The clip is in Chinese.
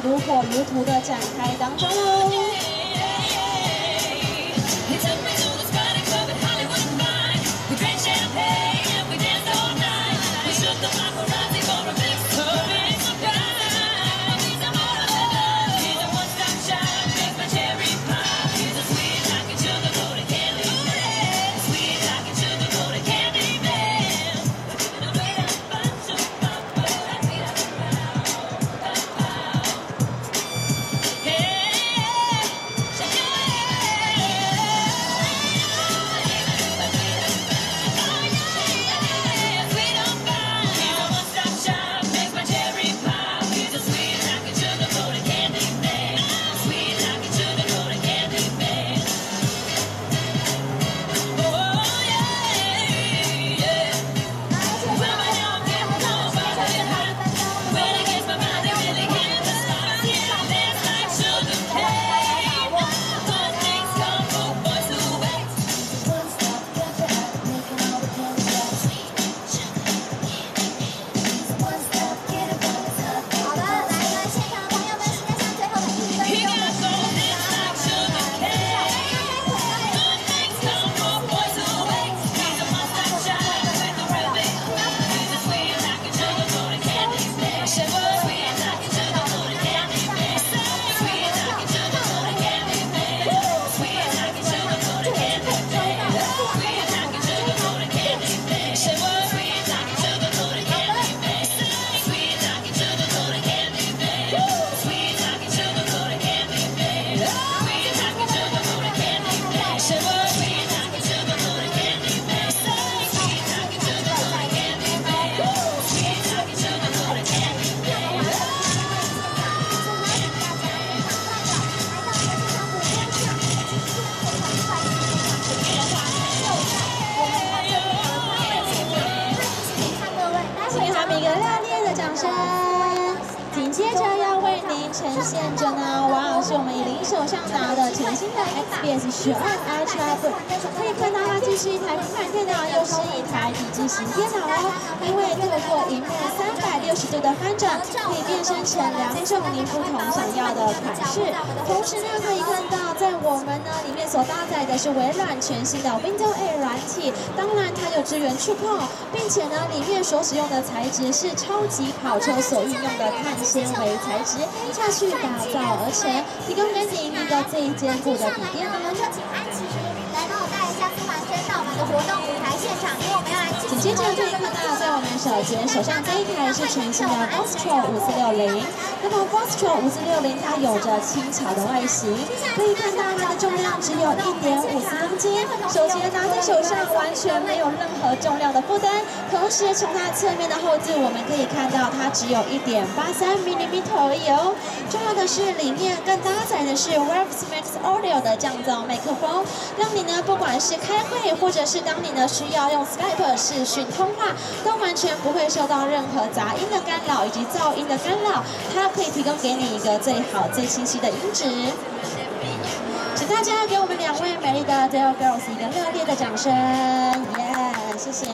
如火如荼的展开当中喽。 紧接着要为您呈现着呢，哇，是我们以零手上拿的全新的 XPS 12 Ultra Book。可以看到它既是一台平板电脑，又是一台笔记型电脑哦。因为透过荧幕360度的翻转，可以变身成2种您不同想要的款式。同时呢，可以看到在我们呢里面所搭载的是微软全新的 Windows 8软体，当然它有支援触控，并且呢里面所使用的材质是超级跑车所运用的碳纤维材质下去打造而成，提供给您一个最坚固的笔电哦。 就请安琪来帮我带一下司环娟到我们的活动舞台现场，因为我们要来紧接着可以看到，在我们手上这一台是全新的 Vostro 5460。那么 Vostro 5460它有着轻巧的外形，可以看到它的重量只有1.54公斤，手机拿在手上完全没有任何重量的负担。同时从它侧面的后置，我们可以看到它只有1.83 mm 而已哦。重要的是里面更搭载的是 Waves Max Audio 的降噪麦克风，让你呢不管是开会或者是当你呢需要用 Skype 视讯通话，都完全不会受到任何杂音的干扰以及噪音的干扰，它可以提供给你一个最好最清晰的音质。请大家给我们2位美丽的 Dell Girls 一个热烈的掌声，耶！谢谢。